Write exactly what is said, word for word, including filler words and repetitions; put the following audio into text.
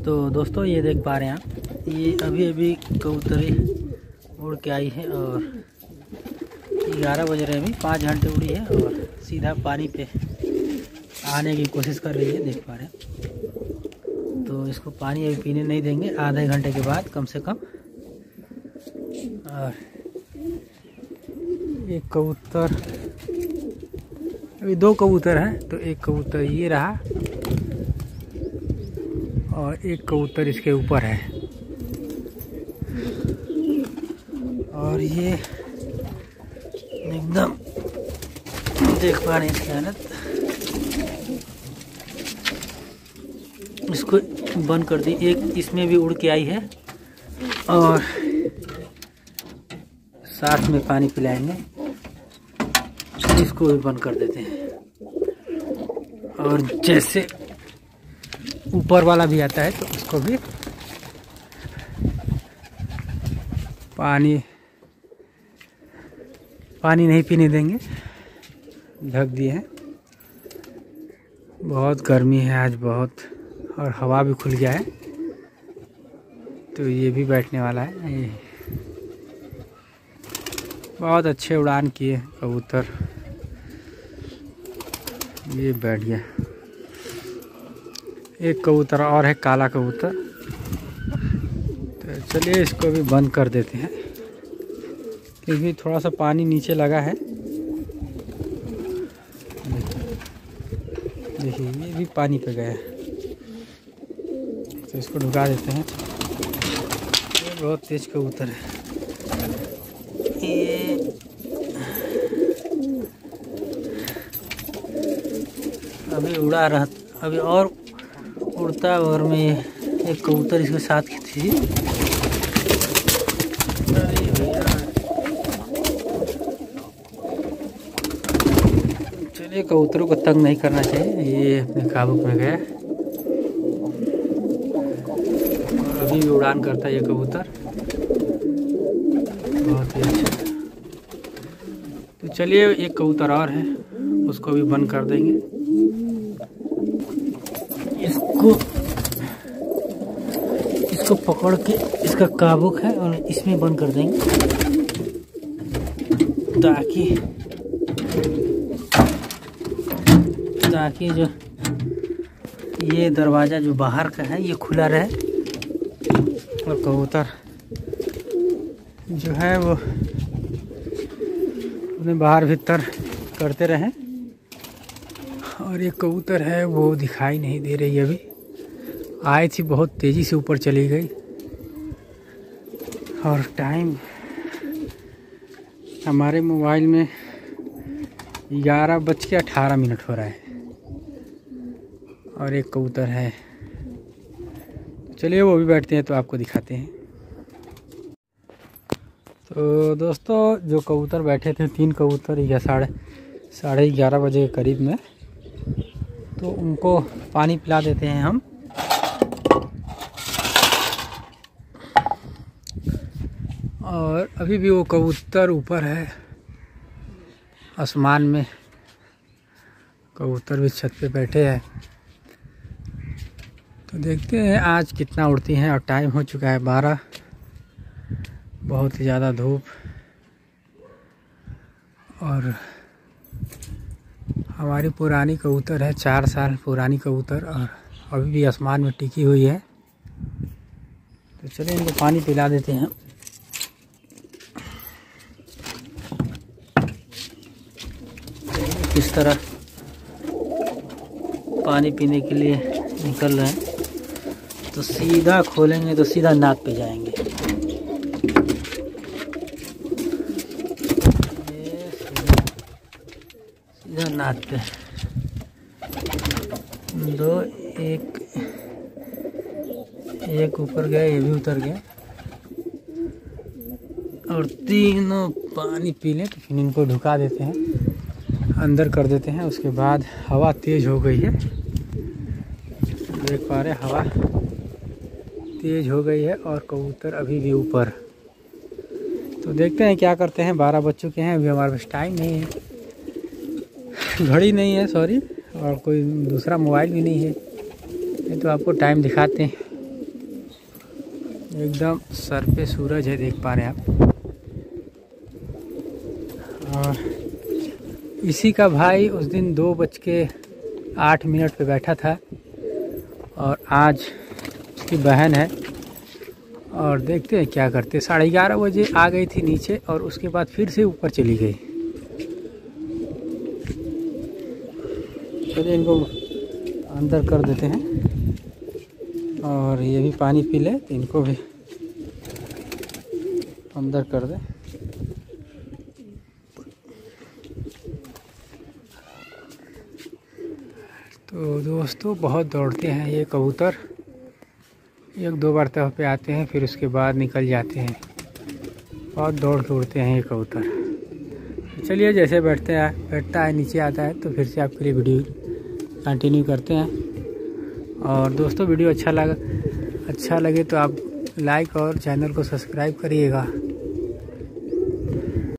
तो दोस्तों ये देख पा रहे हैं आप, ये अभी अभी कबूतरी उड़ के आई है और ग्यारह बज रहे हैं, अभी पाँच घंटे उड़ी है और सीधा पानी पे आने की कोशिश कर रही है, देख पा रहे हैं। तो इसको पानी अभी पीने नहीं देंगे, आधे घंटे के बाद कम से कम। और एक कबूतर, अभी दो कबूतर हैं, तो एक कबूतर ये रहा और एक कबूतर इसके ऊपर है। और ये एकदम देख पा रहे हैं इसकी हालत, इसको बंद कर दी। एक इसमें भी उड़ के आई है और साथ में पानी पिलाएंगे, इसको भी बंद कर देते हैं। और जैसे ऊपर वाला भी आता है तो उसको भी पानी पानी नहीं पीने देंगे, ढक दिए हैं। बहुत गर्मी है आज बहुत, और हवा भी खुल गया है, तो ये भी बैठने वाला है। ये बहुत अच्छे उड़ान किए कबूतर, ये बैठ गया। एक कबूतर और है, काला कबूतर, तो चलिए इसको भी बंद कर देते हैं, क्योंकि थोड़ा सा पानी नीचे लगा है। देखिए ये भी पानी पे गया है, तो इसको ढुका देते हैं। ये बहुत तेज कबूतर है, ये अभी उड़ा रहा, अभी और उड़ता, और में एक कबूतर इसके साथ की थी। चलिए कबूतरों को तंग नहीं करना चाहिए, ये अपने काबू में गया और अभी भी उड़ान करता है ये कबूतर, बहुत ही अच्छा। तो चलिए एक कबूतर और है, उसको भी बंद कर देंगे। इसको इसको पकड़ के, इसका काबुक है और इसमें बंद कर देंगे, ताकि ताकि जो ये दरवाज़ा जो बाहर का है ये खुला रहे और कबूतर जो है वो उन्हें बाहर भीतर करते रहें। और एक कबूतर है वो दिखाई नहीं दे रही, अभी आई थी बहुत तेज़ी से ऊपर चली गई। और टाइम हमारे मोबाइल में ग्यारह बज के अठारह मिनट हो रहा है और एक कबूतर है। चलिए वो भी बैठते हैं तो आपको दिखाते हैं। तो दोस्तों जो कबूतर बैठे थे, तीन कबूतर, या साढ़े साढ़े ग्यारह बजे के करीब में, तो उनको पानी पिला देते हैं हम। और अभी भी वो कबूतर ऊपर है आसमान में, कबूतर भी छत पे बैठे हैं। तो देखते हैं आज कितना उड़ती हैं। और टाइम हो चुका है बारह, बहुत ही ज़्यादा धूप, और हमारी पुरानी कबूतर है, चार साल पुरानी कबूतर, और अभी भी आसमान में टिकी हुई है। तो चलिए इनको पानी पिला देते हैं। किस तरह पानी पीने के लिए निकल रहे हैं, तो सीधा खोलेंगे तो सीधा नाक पे जाएंगे। ये सीधा नाक पे, दो, एक एक ऊपर गया, ये भी उतर गया, और तीनों पानी पी लें तो फिर इनको ढुका देते हैं, अंदर कर देते हैं। उसके बाद हवा तेज़ हो गई है, देख पा रहे हैं हवा तेज़ हो गई है, और कबूतर अभी भी ऊपर। तो देखते हैं क्या करते हैं। बारह बज चुके हैं, अभी हमारे पास टाइम नहीं है, घड़ी नहीं है सॉरी, और कोई दूसरा मोबाइल भी नहीं है, नहीं तो आपको टाइम दिखाते हैं। एकदम सर पे सूरज है, देख पा रहे हैं आप। और इसी का भाई उस दिन दो बज के आठ मिनट पे बैठा था और आज उसकी बहन है। और देखते हैं क्या करते। साढ़े ग्यारह बजे आ गई थी नीचे और उसके बाद फिर से ऊपर चली गई। चलिए इनको अंदर कर देते हैं और ये भी पानी पी ले, तो इनको भी अंदर कर दे। तो दोस्तों बहुत दौड़ते हैं ये कबूतर, एक दो बार तरफ पे आते हैं फिर उसके बाद निकल जाते हैं। बहुत दौड़ के उड़ते हैं ये कबूतर। चलिए जैसे बैठते हैं बैठता है नीचे आता है तो फिर से आपके लिए वीडियो कंटिन्यू करते हैं। और दोस्तों वीडियो अच्छा लगा अच्छा लगे तो आप लाइक और चैनल को सब्सक्राइब करिएगा।